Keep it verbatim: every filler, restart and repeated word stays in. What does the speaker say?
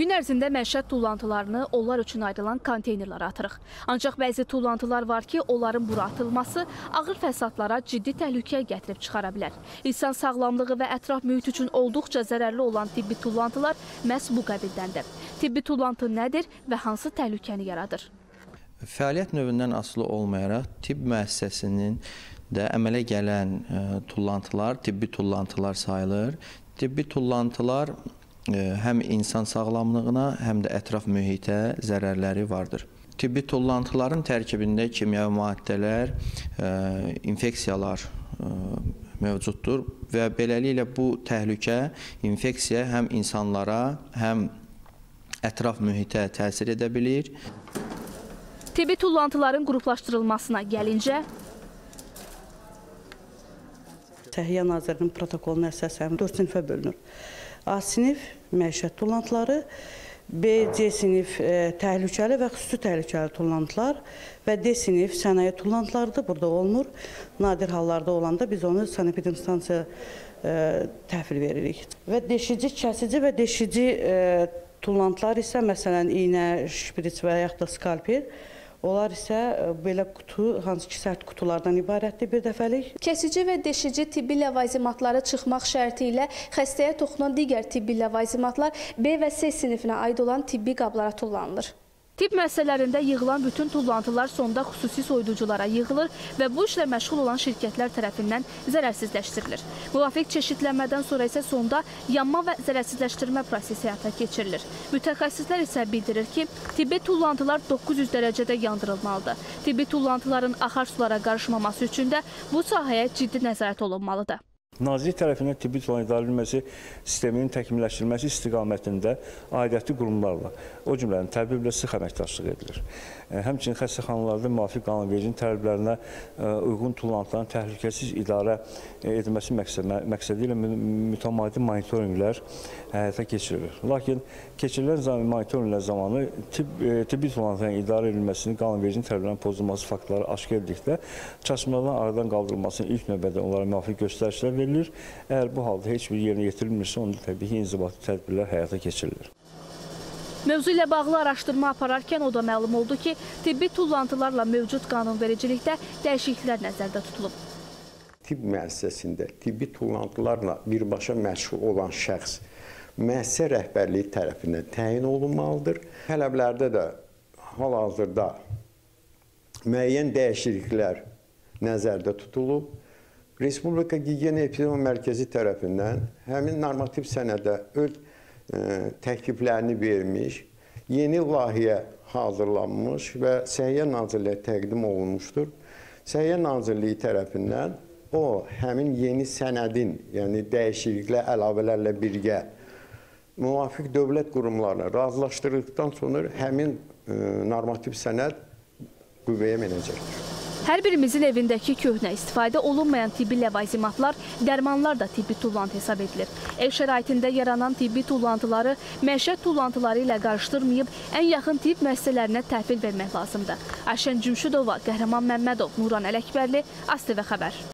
Gün ərzində məişət tullantılarını onlar üçün ayrılan konteynerlara atırıq. Ancaq bəzi tullantılar var ki, onların bura atılması ağır fəsadlara ciddi təhlükə gətirib çıxara bilər. İnsan sağlamlığı və ətraf mühit üçün olduqca zərərli olan tibbi tullantılar məhz bu qəbildəndir. Tibbi tullantı nədir və hansı təhlükəni yaradır? Fəaliyyət növündən asılı olmayaraq tibb müəssisəsinin də əmələ gələn ə, tullantılar tibbi tullantılar sayılır. Tibbi tullantılar həm insan sağlamlığına, həm də ətraf mühitə zərərləri vardır. Tibbi tullantıların tərkibində kimyəvi maddələr, infeksiyalar mövcuddur və beləliklə bu təhlükə, infeksiya həm insanlara, həm ətraf mühitə təsir edə bilir. Tibbi tullantıların qruplaşdırılmasına gəlincə, Səhiyyə Nazirliyinin protokoluna əsasən dörd sinifə bölünür. A sinif məişət tullantıları, B, C sinif e, təhlükəli və xüsusi təhlükəli tullantılar və D sinif sənaye tullantılarıdır. Burada olmur. Nadir hallarda olanda biz onu sanepidemstansiya e, təhvil veririk. Və deşici, kəsici və deşici e, tullantılar isə məsələn iynə, şpris və yaxud da skalpel. Onlar isə belə qutu, hansı ki sərt qutulardan ibarətdir bir dəfəlik. Kəsici və deşici tibbi ləvazimatları çıxmaq şərti ilə xəstəyə toxunan digər tibbi ləvazimatlar B və C sinifinə aid olan tibbi qablara tullanılır. Tibb müəssisələrində yığılan bütün tullantılar sonda xüsusi soyuduculara yığılır və bu işlə məşğul olan şirkətlər tərəfindən zərərsizləşdirilir. Müvafiq çeşidlənmədən sonra isə sonda yanma və zərərsizləşdirmə prosesi həyata keçirilir. Mütəxəssislər isə bildirir ki, tibbi tullantılar doqquz yüz dərəcədə yandırılmalıdır. Tibbi tullantıların axar sulara qarışmaması üçün də bu sahəyə ciddi nəzarət olunmalıdır. Nazirlik tərəfindən tibbi tullantıların idarə edilməsi sisteminin təkmilləşdirilməsi istiqamətində aidiyyatlı qurumlarla, o cümlənin təbiblə sıx əməkdaşlıq edilir. Həmçinin xəstəxanalarda müvafiq qanunvericinin tələblərinə uyğun tullantıların təhlükəsiz idarə edilməsi məqsədi ilə mütəmadi monitorinqlər həyata keçirilir. Lakin keçirilən monitorinqlər zamanı tibbi tullantıların idarə edilməsinin qanunvericinin tələblərinin pozulması faktları aşkar edildikdə çatışmazlıqların aradan qaldırılmasının ilk növbədə onlara müvafiq göstərişlər verilir. Əgər bu halda heç bir yerinə yetirilmirsə, onda təbii ki, inzibati tədbirlər həyata keçirilir. Mövzu ilə bağlı araşdırma apararkən o da məlum oldu ki, tibbi tullantılarla mövcud qanunvericilikdə dəyişikliklər nəzərdə tutulub. Tibb müəssisəsində tibbi tullantılarla birbaşa məşğul olan şəxs müəssisə rəhbərliyi tərəfindən təyin olunmalıdır. Tələblərdə də hal-hazırda müəyyən dəyişikliklər nəzərdə tutulub. Respublika Gigiyena Epidemiya Mərkəzi tərəfindən həmin normativ sənədə öz e, təkliflərini vermiş, yeni layihə hazırlanmış və Səhiyyə Nazirliyi təqdim olunmuşdur. Səhiyyə Nazirliyi tərəfindən o həmin yeni sənədin, yəni dəyişikliklə, əlavələrlə birgə müvafiq dövlət qurumlarına razılaşdırıldıqdan sonra həmin e, normativ sənəd qüvvəyə minəcəkdir. Hər birimizin evindəki köhnə istifadə olunmayan tibbi ləvazimatlar, dərmanlar da tibbi tullantı hesab edilir. Ev şəraitində yaranan tibbi tullantıları məişət tullantıları ilə qarışdırmayıb, ən yaxın tibb müəssisələrinə təhvil vermək lazımdır. Ayşən Cümşüdova, Qəhrəman Məmmədov, Nuran Ələkbərli, AzTV xəbər.